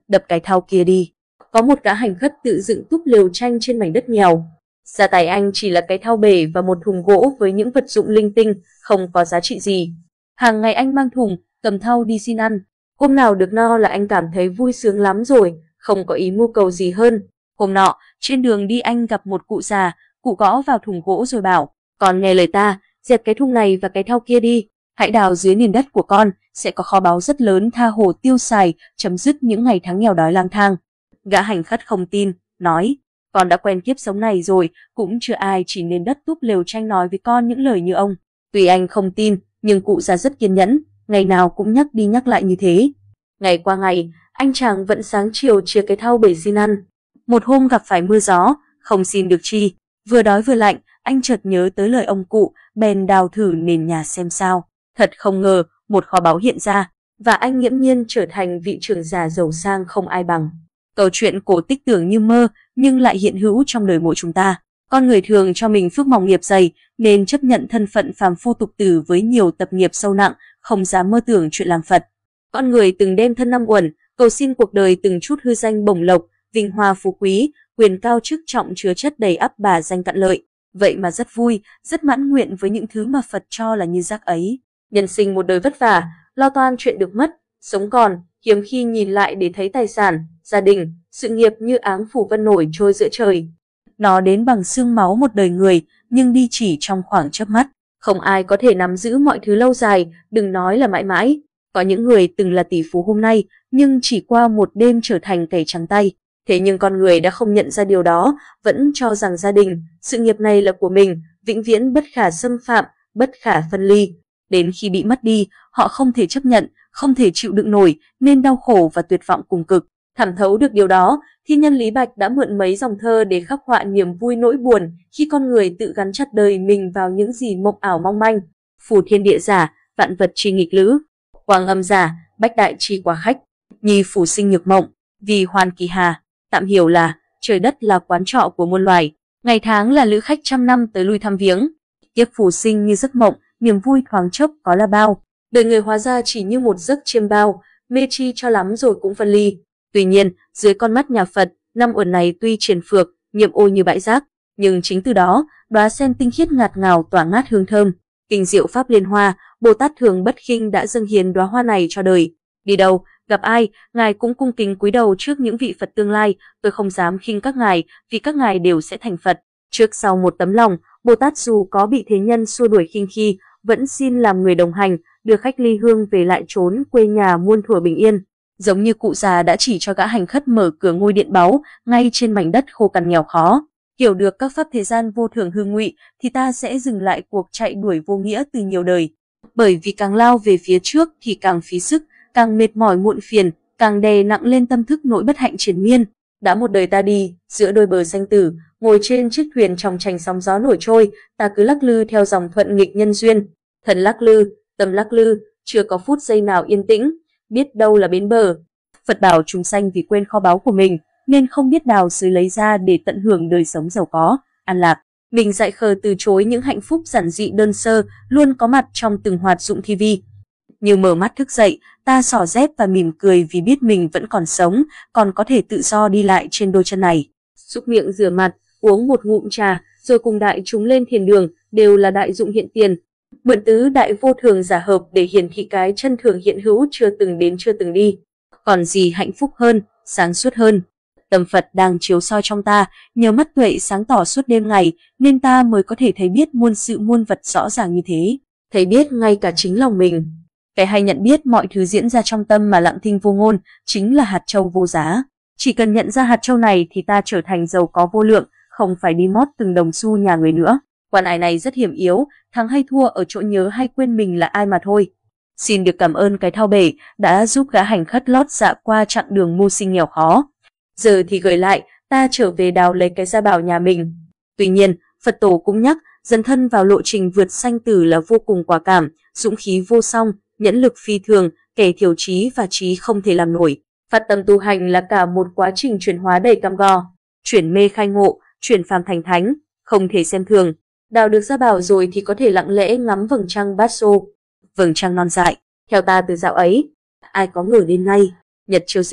đập cái thau kia đi. Có một gã hành khất tự dựng túp lều tranh trên mảnh đất nghèo. Gia tài anh chỉ là cái thau bể và một thùng gỗ với những vật dụng linh tinh, không có giá trị gì. Hàng ngày anh mang thùng, cầm thau đi xin ăn. Hôm nào được no là anh cảm thấy vui sướng lắm rồi, không có ý mưu cầu gì hơn. Hôm nọ, trên đường đi anh gặp một cụ già, cụ gõ vào thùng gỗ rồi bảo, con nghe lời ta, dẹp cái thùng này và cái thau kia đi. Hãy đào dưới nền đất của con, sẽ có kho báu rất lớn tha hồ tiêu xài, chấm dứt những ngày tháng nghèo đói lang thang. Gã hành khất không tin, nói, con đã quen kiếp sống này rồi, cũng chưa ai chỉ nền đất túp lều tranh nói với con những lời như ông. Tuy anh không tin, nhưng cụ già rất kiên nhẫn, ngày nào cũng nhắc đi nhắc lại như thế. Ngày qua ngày, anh chàng vẫn sáng chiều chia cái thau bể xin ăn. Một hôm gặp phải mưa gió, không xin được chi, vừa đói vừa lạnh, anh chợt nhớ tới lời ông cụ, bèn đào thử nền nhà xem sao. Thật không ngờ, một kho báu hiện ra, và anh nghiễm nhiên trở thành vị trưởng giả giàu sang không ai bằng. Câu chuyện cổ tích tưởng như mơ, nhưng lại hiện hữu trong đời mỗi chúng ta. Con người thường cho mình phước mỏng nghiệp dày, nên chấp nhận thân phận phàm phu tục tử với nhiều tập nghiệp sâu nặng, không dám mơ tưởng chuyện làm Phật. Con người từng đêm thân năm uẩn, cầu xin cuộc đời từng chút hư danh bổng lộc, vinh hoa phú quý, quyền cao chức trọng chứa chất đầy ắp bà danh cạn lợi. Vậy mà rất vui, rất mãn nguyện với những thứ mà Phật cho là như rác ấy. Nhân sinh một đời vất vả, lo toan chuyện được mất, sống còn, hiếm khi nhìn lại để thấy tài sản, gia đình, sự nghiệp như áng phủ vân nổi trôi giữa trời. Nó đến bằng xương máu một đời người, nhưng đi chỉ trong khoảng chớp mắt. Không ai có thể nắm giữ mọi thứ lâu dài, đừng nói là mãi mãi. Có những người từng là tỷ phú hôm nay, nhưng chỉ qua một đêm trở thành kẻ trắng tay. Thế nhưng con người đã không nhận ra điều đó, vẫn cho rằng gia đình, sự nghiệp này là của mình, vĩnh viễn bất khả xâm phạm, bất khả phân ly. Đến khi bị mất đi, họ không thể chấp nhận, không thể chịu đựng nổi, nên đau khổ và tuyệt vọng cùng cực. Thẩm thấu được điều đó, thi nhân Lý Bạch đã mượn mấy dòng thơ để khắc họa niềm vui nỗi buồn khi con người tự gắn chặt đời mình vào những gì mộng ảo mong manh. Phù thiên địa giả, vạn vật chi nghịch lữ, quang âm giả, bách đại chi quá khách, nhi phủ sinh nhược mộng, vì hoàn kỳ hà. Tạm hiểu là trời đất là quán trọ của muôn loài, ngày tháng là lữ khách trăm năm tới lui thăm viếng. Kiếp phù sinh như giấc mộng, niềm vui thoáng chốc có là bao. Đời người hóa ra chỉ như một giấc chiêm bao, mê chi cho lắm rồi cũng phân ly. Tuy nhiên, dưới con mắt nhà Phật, năm uẩn này tuy triền phược, nhiệm ô như bãi rác, nhưng chính từ đó, đóa sen tinh khiết ngạt ngào tỏa ngát hương thơm. Kinh diệu pháp liên hoa, Bồ Tát Thường Bất Khinh đã dâng hiến đóa hoa này cho đời. Đi đâu, gặp ai, ngài cũng cung kính cúi đầu trước những vị Phật tương lai. Tôi không dám khinh các ngài, vì các ngài đều sẽ thành Phật. Trước sau một tấm lòng, Bồ Tát dù có bị thế nhân xua đuổi khinh khi, vẫn xin làm người đồng hành, đưa khách ly hương về lại chốn quê nhà muôn thuở bình yên. Giống như cụ già đã chỉ cho gã hành khất mở cửa ngôi điện báu ngay trên mảnh đất khô cằn nghèo khó. Hiểu được các pháp thế gian vô thường hư ngụy, thì ta sẽ dừng lại cuộc chạy đuổi vô nghĩa từ nhiều đời. Bởi vì càng lao về phía trước thì càng phí sức, càng mệt mỏi muộn phiền, càng đè nặng lên tâm thức nỗi bất hạnh triền miên. Đã một đời ta đi, giữa đôi bờ sanh tử, ngồi trên chiếc thuyền trong chành sóng gió nổi trôi, ta cứ lắc lư theo dòng thuận nghịch nhân duyên. Thần lắc lư, tâm lắc lư, chưa có phút giây nào yên tĩnh, biết đâu là bến bờ. Phật bảo chúng sanh vì quên kho báu của mình, nên không biết đào xới lấy ra để tận hưởng đời sống giàu có, an lạc. Mình dại khờ từ chối những hạnh phúc giản dị đơn sơ, luôn có mặt trong từng hoạt dụng thi vi. Như mở mắt thức dậy, ta xỏ dép và mỉm cười vì biết mình vẫn còn sống, còn có thể tự do đi lại trên đôi chân này. Xúc miệng rửa mặt, uống một ngụm trà, rồi cùng đại chúng lên thiền đường, đều là đại dụng hiện tiền. Mượn tứ đại vô thường giả hợp để hiển thị cái chân thường hiện hữu chưa từng đến chưa từng đi. Còn gì hạnh phúc hơn, sáng suốt hơn. Tâm Phật đang chiếu soi trong ta, nhờ mắt tuệ sáng tỏ suốt đêm ngày, nên ta mới có thể thấy biết muôn sự muôn vật rõ ràng như thế. Thấy biết ngay cả chính lòng mình. Cái hay nhận biết mọi thứ diễn ra trong tâm mà lặng thinh vô ngôn, chính là hạt châu vô giá. Chỉ cần nhận ra hạt châu này thì ta trở thành giàu có vô lượng, không phải đi mót từng đồng xu nhà người nữa. Quan ải này rất hiểm yếu, thắng hay thua ở chỗ nhớ hay quên mình là ai mà thôi. Xin được cảm ơn cái thau bể đã giúp gã hành khất lót dạ qua chặng đường mưu sinh nghèo khó. Giờ thì gửi lại, ta trở về đào lấy cái gia bảo nhà mình. Tuy nhiên, Phật tổ cũng nhắc, dấn thân vào lộ trình vượt sanh tử là vô cùng quả cảm, dũng khí vô song, nhẫn lực phi thường, kẻ thiểu trí và trí không thể làm nổi. Phát tâm tu hành là cả một quá trình chuyển hóa đầy cam go, chuyển mê khai ngộ, chuyển phàm thành thánh, không thể xem thường. Đào được gia bảo rồi thì có thể lặng lẽ ngắm vầng trăng bát xô, vầng trăng non dại. Theo ta từ dạo ấy, ai có ngờ đến nay, nhật chiêu dịch,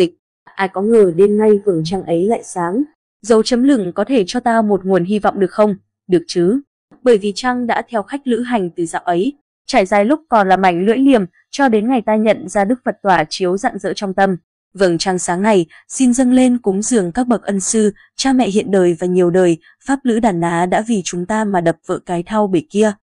Ai có ngờ đêm nay vầng trăng ấy lại sáng. Dấu chấm lửng có thể cho ta một nguồn hy vọng được không? Được chứ. Bởi vì trăng đã theo khách lữ hành từ dạo ấy, trải dài lúc còn là mảnh lưỡi liềm, cho đến ngày ta nhận ra Đức Phật tỏa chiếu rạng rỡ trong tâm. Vầng trăng sáng này xin dâng lên cúng dường các bậc ân sư, cha mẹ hiện đời và nhiều đời, pháp lữ đàn ná đã vì chúng ta mà đập vỡ cái thau bể kia.